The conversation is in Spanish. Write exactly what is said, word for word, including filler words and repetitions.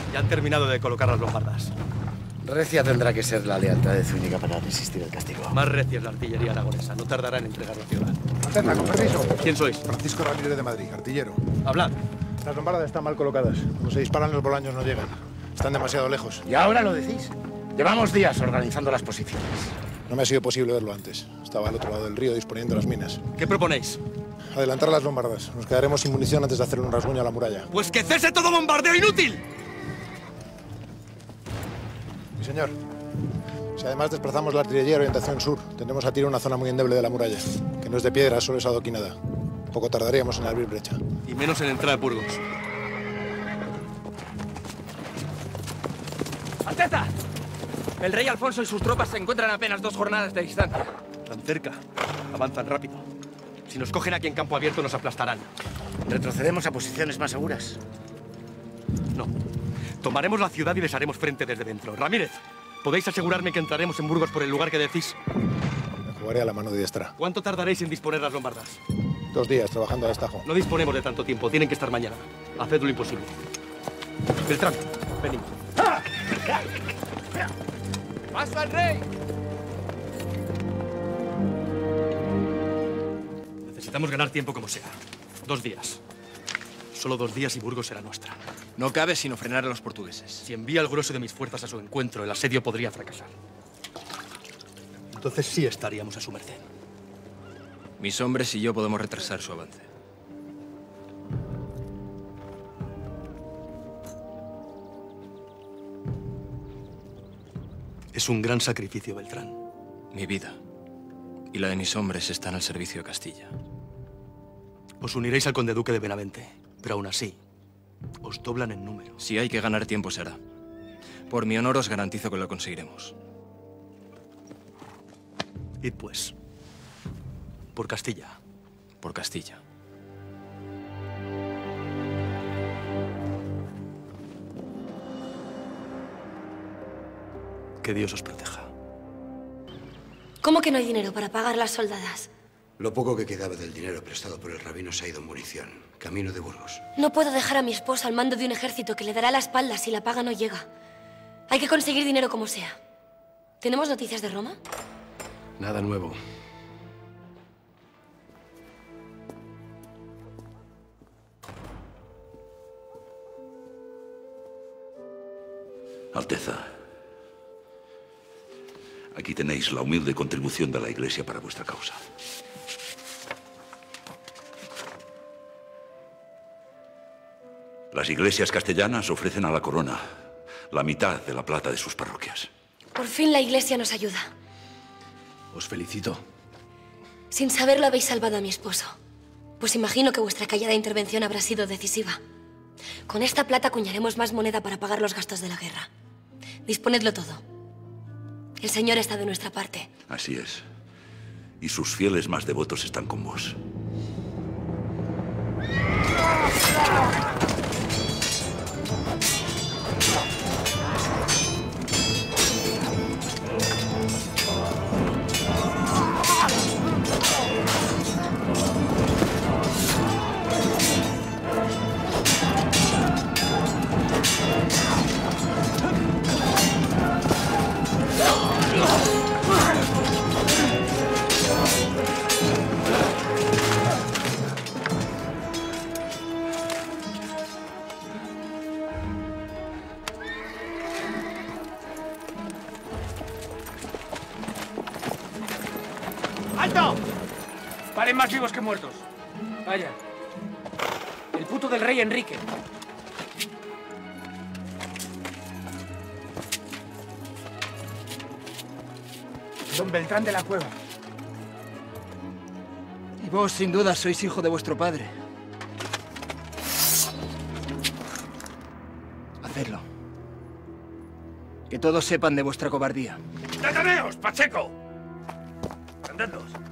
Ya han terminado de colocar las lombardas. Recia tendrá que ser la lealtad de Zúñiga para resistir el castigo. Más recia es la artillería aragonesa. No tardará en entregar la ciudad. Alterna, con permiso. ¿Quién sois? Francisco Ramírez de Madrid, artillero. Hablad. Las lombardas están mal colocadas. Cuando se disparan, los bolaños no llegan. Están demasiado lejos. ¿Y ahora lo decís? Llevamos días organizando las posiciones. No me ha sido posible verlo antes. Estaba al otro lado del río disponiendo las minas. ¿Qué proponéis? Adelantar las lombardas. Nos quedaremos sin munición antes de hacer un rasguño a la muralla. ¡Pues que cese todo bombardeo inútil! Sí, señor. Si además desplazamos la artillería a orientación sur, tendremos a tiro una zona muy endeble de la muralla, que no es de piedra, solo es adoquinada. Poco tardaríamos en abrir brecha. Y menos en entrar a Burgos. ¡Alteza! El rey Alfonso y sus tropas se encuentran a apenas dos jornadas de distancia. Tan cerca. Avanzan rápido. Si nos cogen aquí en campo abierto, nos aplastarán. ¿Retrocedemos a posiciones más seguras? No. Tomaremos la ciudad y les haremos frente desde dentro. Ramírez, ¿podéis asegurarme que entraremos en Burgos por el lugar que decís? Me jugaré a la mano diestra. ¿Cuánto tardaréis en disponer las lombardas? Dos días trabajando a destajo. No disponemos de tanto tiempo. Tienen que estar mañana. Haced lo imposible. Beltrán, venid. ¡Paso al rey! Necesitamos ganar tiempo como sea. Dos días. Solo dos días y Burgos será nuestra. No cabe sino frenar a los portugueses. Si envía el grueso de mis fuerzas a su encuentro, el asedio podría fracasar. Entonces sí estaríamos a su merced. Mis hombres y yo podemos retrasar su avance. Es un gran sacrificio, Beltrán. Mi vida y la de mis hombres están al servicio de Castilla. Os uniréis al conde duque de Benavente, pero aún así, os doblan en número. Si hay que ganar tiempo, será. Por mi honor os garantizo que lo conseguiremos. Id pues. Por Castilla. Por Castilla. Que Dios os proteja. ¿Cómo que no hay dinero para pagar las soldadas? Lo poco que quedaba del dinero prestado por el rabino se ha ido en munición, camino de Burgos. No puedo dejar a mi esposa al mando de un ejército que le dará la espalda si la paga no llega. Hay que conseguir dinero como sea. ¿Tenemos noticias de Roma? Nada nuevo. Alteza, aquí tenéis la humilde contribución de la Iglesia para vuestra causa. Las iglesias castellanas ofrecen a la corona la mitad de la plata de sus parroquias. Por fin la Iglesia nos ayuda. Os felicito. Sin saberlo habéis salvado a mi esposo. Pues imagino que vuestra callada intervención habrá sido decisiva. Con esta plata acuñaremos más moneda para pagar los gastos de la guerra. Disponedlo todo. El Señor está de nuestra parte. Así es. Y sus fieles más devotos están con vos. ¡Alto! Valen más vivos que muertos. Vaya. El puto del rey Enrique. Don Beltrán de la Cueva. Y vos, sin duda, sois hijo de vuestro padre. Hacedlo. Que todos sepan de vuestra cobardía. ¡Deteneos, Pacheco! ¡Prendedlos!